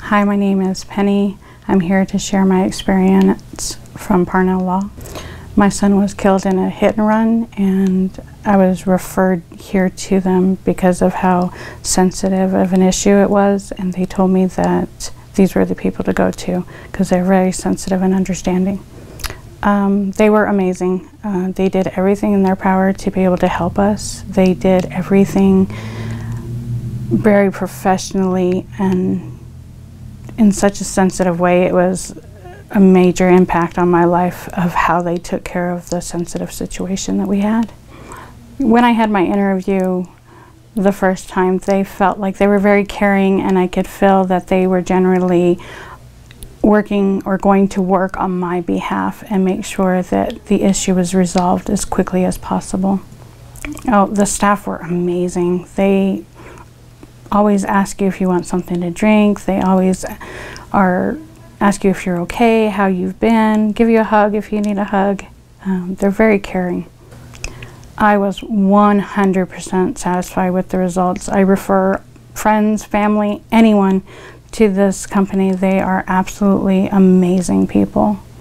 Hi, my name is Penny. I'm here to share my experience from Parnall Law. My son was killed in a hit and run, and I was referred here to them because of how sensitive of an issue it was, and they told me that these were the people to go to because they're very sensitive and understanding. They were amazing. They did everything in their power to be able to help us. They did everything very professionally and in such a sensitive way. It was a major impact on my life of how they took care of the sensitive situation that we had. When I had my interview the first time, they felt like they were very caring, and I could feel that they were generally working or going to work on my behalf and make sure that the issue was resolved as quickly as possible. Oh, the staff were amazing. They always ask you if you want something to drink. They always ask you if you're okay, how you've been, give you a hug if you need a hug. They're very caring. I was 100% satisfied with the results. I refer friends, family, anyone to this company. They are absolutely amazing people.